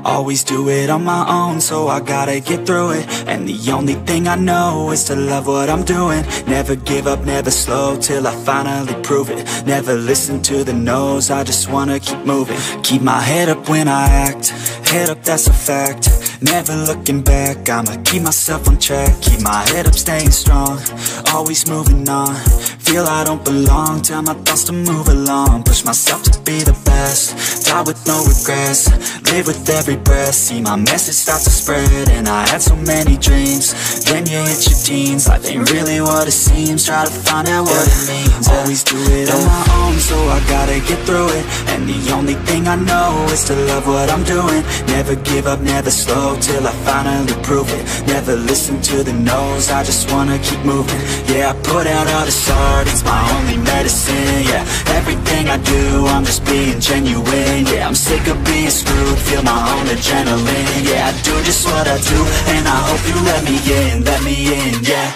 Always do it on my own, so I gotta get through it. And the only thing I know is to love what I'm doing. Never give up, never slow, till I finally prove it. Never listen to the no's, I just wanna keep moving. Keep my head up when I act, head up, that's a fact. Never looking back, I'ma keep myself on track. Keep my head up, staying strong, always moving on. Feel I don't belong, tell my thoughts to move along. Push myself to be the best, die with no regrets. Live with every breath, see my message start to spread. And I had so many dreams, then you hit your teens. Life ain't really what it seems, try to find out what it means. Always do it on my own, so I gotta get through it. And the only thing I know is to love what I'm doing. Never give up, never slow, till I finally prove it. Never listen to the no's, I just wanna keep moving. Yeah, I put out all this art, it's my only medicine. Yeah, everything I do, I'm just being genuine. Yeah, I'm sick of being screwed, feel my own adrenaline. Yeah, I do just what I do, and I hope you let me in, yeah.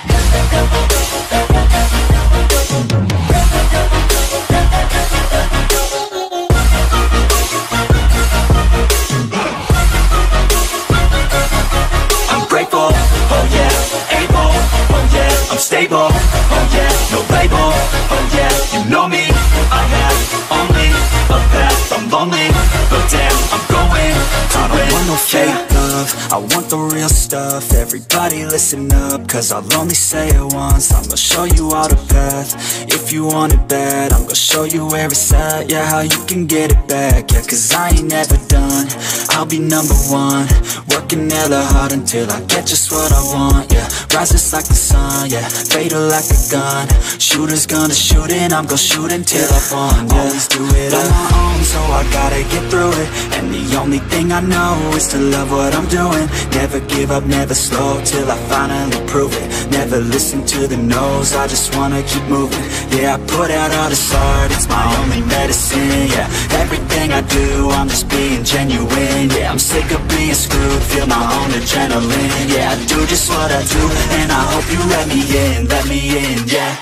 I'm grateful, oh yeah, able, oh yeah, I'm stable, oh yeah, no label, oh yeah, you know me, I have only a path, I'm lonely, but damn, I'm going to I don't want no fake love, I want the real stuff. Everybody listen up, cause I'll only say it once. I'm gonna show you all the path, if you want it bad. I'm gonna show you where it's at, yeah, how you can get it back. Yeah, cause I ain't never done, I'll be number one. Working hella hard until I get just what I want, yeah. Rises like the sun, yeah, fatal like a gun. Shooters gonna shoot and I'm gonna shoot until I won, yeah. Always do it on my own, so I gotta get through it. And the only thing I know is to love what I'm doing. Never give up, never slow, till I finally prove it. Never listen to the no's, I just wanna keep moving. Yeah, I put out all this art, it's my only medicine. Yeah, everything I do, I'm just being genuine. Yeah, I'm sick of being screwed, feel my own adrenaline. Yeah, I do just what I do, and I hope you let me in, yeah.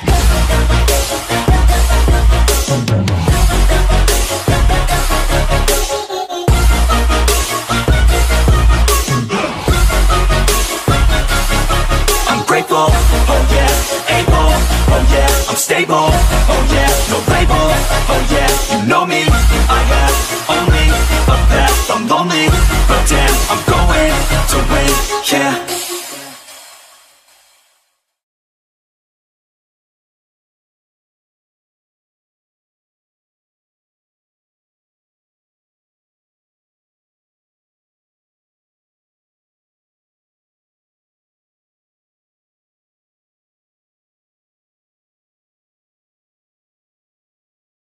I'm grateful, oh yeah, able, oh yeah, I'm stable, oh yeah, no label, oh yeah, you know me, I have only a path, I'm lonely, but damn, I'm going to win, yeah.